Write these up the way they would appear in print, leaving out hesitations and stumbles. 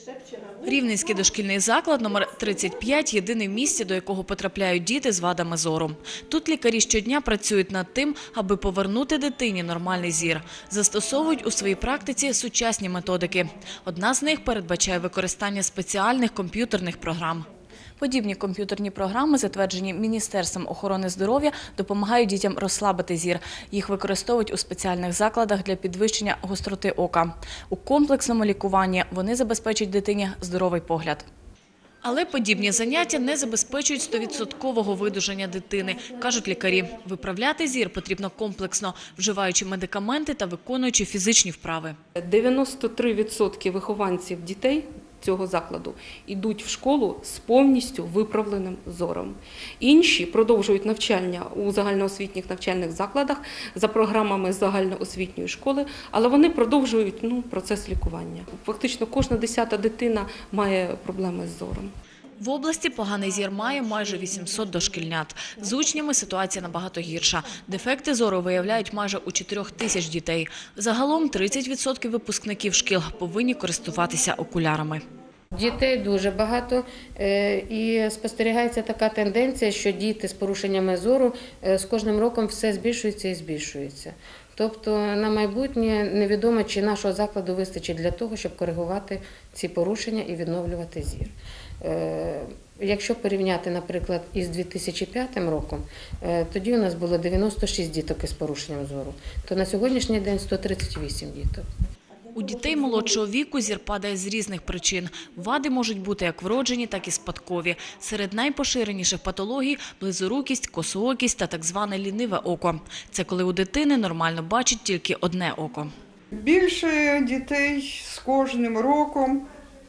Рівненський дошкільний заклад номер 35 – єдиний в місті, до якого потрапляють діти з вадами зору. Тут лікарі щодня працюють над тим, аби повернути дитині нормальний зір. Застосовують у своїй практиці сучасні методики. Одна з них передбачає використання спеціальних комп'ютерних програм. Подібні комп'ютерні програми, затверджені Міністерством охорони здоров'я, допомагають дітям розслабити зір. Їх використовують у спеціальних закладах для підвищення гостроти ока. У комплексному лікуванні вони забезпечують дитині здоровий погляд. Але подібні заняття не забезпечують 100% видужання дитини, кажуть лікарі. Виправляти зір потрібно комплексно, вживаючи медикаменти та виконуючи фізичні вправи. 93% вихованців дітей цього закладу йдуть в школу з повністю виправленим зором. Інші продовжують навчання у загальноосвітніх навчальних закладах за програмами загальноосвітньої школи, але вони продовжують процес лікування. Фактично кожна 10-та дитина має проблеми з зором. В області поганий зір має майже 800 дошкільнят. З учнями ситуація набагато гірша. Дефекти зору виявляють майже у 4 тисяч дітей. Загалом 30% випускників шкіл повинні користуватися окулярами. Дітей дуже багато і спостерігається така тенденція, що діти з порушеннями зору з кожним роком все збільшується і збільшується. Тобто на майбутнє невідомо, чи нашого закладу вистачить для того, щоб коригувати ці порушення і відновлювати зір. Якщо порівняти, наприклад, із 2005 роком, тоді у нас було 96 діток із порушенням зору, то на сьогоднішній день 138 діток. У дітей молодшого віку зір падає з різних причин. Вади можуть бути як вроджені, так і спадкові. Серед найпоширеніших патологій – близорукість, косоокість та так зване ліниве око. Це коли у дитини нормально бачить тільки одне око. Більше дітей з кожним роком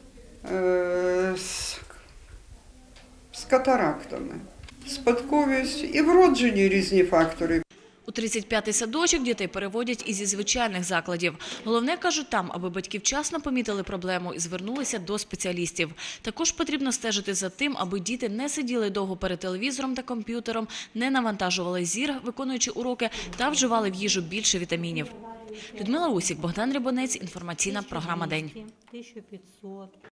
з катарактами, спадковість і вроджені різні фактори. У 35-й садочок дітей переводять і зі звичайних закладів. Головне, кажуть, там, аби батьки вчасно помітили проблему і звернулися до спеціалістів. Також потрібно стежити за тим, аби діти не сиділи довго перед телевізором та комп'ютером, не навантажували зір, виконуючи уроки, та вживали в їжу більше вітамінів. Людмила Усік, Богдан Рябонець, інформаційна програма «День».